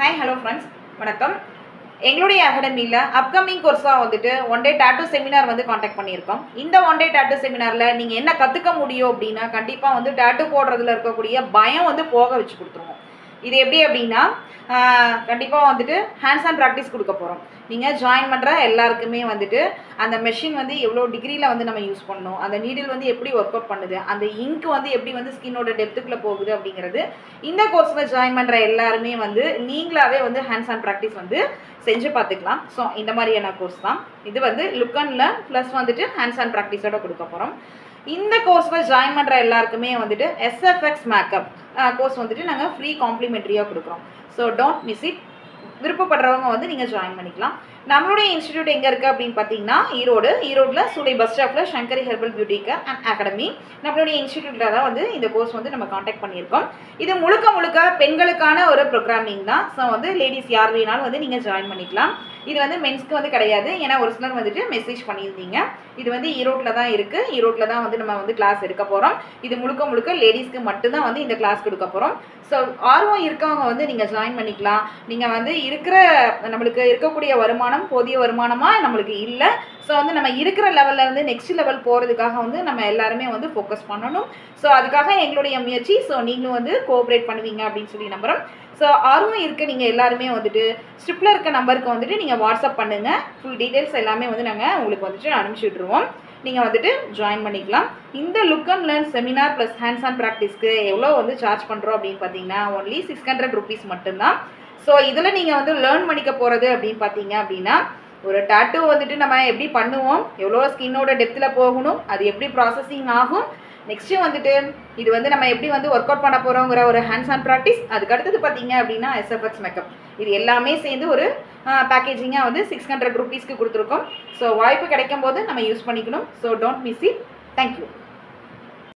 Hi, hello friends. வணக்கம். எங்களுடைய அகாடமியில் அப்கமிங் கோர்ஸாக வந்துட்டு ஒன் டே டாட்டூ செமினார் வந்து காண்டாக்ட் பண்ணியிருக்கோம். இந்த ஒன் டே டாட்டூ செமினாரில் நீங்கள் என்ன கற்றுக்க முடியும் அப்படின்னா கண்டிப்பாக வந்து டாட்டூ போடுறதுல இருக்கக்கூடிய பயம் வந்து போக வச்சு கொடுத்துருவோம். இது எப்படி அப்படின்னா கண்டிப்பாக வந்துட்டு ஹேண்ட்ஸ் ஆன் ப்ராக்டிஸ் கொடுக்க போகிறோம். நீங்கள் ஜாயின் பண்ணுற எல்லாருக்குமே வந்துட்டு அந்த மெஷின் வந்து எவ்வளோ டிகிரியில் வந்து நம்ம யூஸ் பண்ணணும், அந்த நீடில் வந்து எப்படி ஒர்க் அவுட் பண்ணுது, அந்த இங்க் வந்து எப்படி வந்து ஸ்கின்னோட டெப்த்துக்குள்ளே போகுது அப்படிங்கிறது இந்த கோர்ஸில் ஜாயின் பண்ணுற எல்லாருமே வந்து நீங்களாகவே வந்து ஹேண்ட்ஸ் ஆன் ப்ராக்டிஸ் வந்து செஞ்சு பார்த்துக்கலாம். ஸோ இந்த மாதிரியான கோர்ஸ் தான் இது வந்து லுக் அண்ட் லேர்ன் ப்ளஸ் வந்துட்டு ஹேண்ட்ஸ் ஆன் ப்ராக்டிஸோட கொடுக்க போகிறோம். இந்த கோர்ஸில் ஜாயின் பண்ணுற எல்லாருக்குமே வந்துட்டு எஸ்எஃப்எக்ஸ் மேக்கப் கோர்ஸ் வந்துட்டு நாங்கள் ஃப்ரீ காம்ப்ளிமெண்ட்ரியாக கொடுக்குறோம். So don't miss it. விருப்பப்படுறவங்க வந்து நீங்கள் ஜாயின் பண்ணிக்கலாம். நம்மளுடைய இன்ஸ்டிடியூட் எங்கே இருக்குது அப்படின்னு பார்த்தீங்கன்னா ஈரோடில் சூளை பஸ் ஸ்டாப்பில் Sankari herbal beauty care and academy நம்மளுடைய இன்ஸ்டிடியூட்டில் தான் வந்து இந்த கோர்ஸ் வந்து நம்ம காண்டாக்ட் பண்ணியிருக்கோம். இது முழுக்க பெண்களுக்கான ஒரு ப்ரோக்ராமிங் தான். ஸோ வந்து லேடிஸ் யார் வேணாலும் வந்து நீங்கள் ஜாயின் பண்ணிக்கலாம். இது வந்து மென்ஸ்க்கு வந்து கிடையாது. ஏன்னா ஒரு சிலர் வந்துட்டு மெசேஜ் பண்ணியிருந்தீங்க. இது வந்து ஈரோட்டில் தான் இருக்குது. ஈரோட்டில் தான் வந்து நம்ம வந்து கிளாஸ் எடுக்க போகிறோம். இது முழுக்க லேடிஸ்க்கு மட்டும்தான் வந்து இந்த கிளாஸ் கொடுக்க போகிறோம். ஸோ ஆர்வம் இருக்கவங்க வந்து நீங்கள் ஜாயின் பண்ணிக்கலாம். நீங்கள் வந்து நம்மளுக்கு இருக்கக்கூடிய வருமானம் போதிய வருமானமாக நம்மளுக்கு இல்லை. ஸோ வந்து நம்ம இருக்கிற லெவலில் இருந்து நெக்ஸ்ட் லெவல் போகிறதுக்காக வந்து நம்ம எல்லாருமே வந்து ஃபோக்கஸ் பண்ணணும். ஸோ அதுக்காக எங்களுடைய முயற்சி. ஸோ நீங்களும் வந்து கோஆப்ரேட் பண்ணுவீங்க அப்படின்னு சொல்லி நம்புகிறோம். ஸோ ஆர்வம் இருக்க நீங்கள் எல்லாருமே வந்துட்டு ஸ்ட்ரிப்பில் இருக்க நம்பருக்கு வந்துட்டு நீங்கள் வாட்ஸ்அப் பண்ணுங்கள். ஃபுல் டீட்டெயில்ஸ் எல்லாமே வந்து நாங்கள் உங்களுக்கு வந்துட்டு அனுப்பிச்சி விட்ருவோம். நீங்கள் வந்துட்டு ஜாயின் பண்ணிக்கலாம். இந்த look and learn seminar plus hands on ப்ராக்டிஸ்க்கு எவ்வளோ வந்து சார்ஜ் பண்ணுறோம் அப்படின்னு பார்த்தீங்கன்னா ஒன்லி 600 rupees மட்டும்தான். ஸோ இதில் நீங்கள் வந்து லேர்ன் பண்ணிக்க போகிறது அப்படின்னு பார்த்தீங்க அப்படின்னா ஒரு டாட்டூ வந்துட்டு நம்ம எப்படி பண்ணுவோம், எவ்வளோ ஸ்கின்னோட டெப்த்தில் போகணும், அது எப்படி ப்ராசஸிங் ஆகும், நெக்ஸ்ட்டு வந்துட்டு இது வந்து நம்ம எப்படி வந்து ஒர்க் அவுட் பண்ண போகிறோங்கிற ஒரு ஹேண்ட்ஸ் ஆன் ப்ராக்டிஸ், அதுக்கு அடுத்தது பார்த்தீங்க அப்படின்னா எஸ்எஃப்எக்ஸ் மேக்கப், இது எல்லாமே சேர்ந்து ஒரு பேக்கேஜிங்காக வந்து 600 rupeesக்கு கொடுத்துருக்கோம். ஸோ வாய்ப்பு கிடைக்கும் போது நம்ம யூஸ் பண்ணிக்கணும். So don't miss it. Thank you.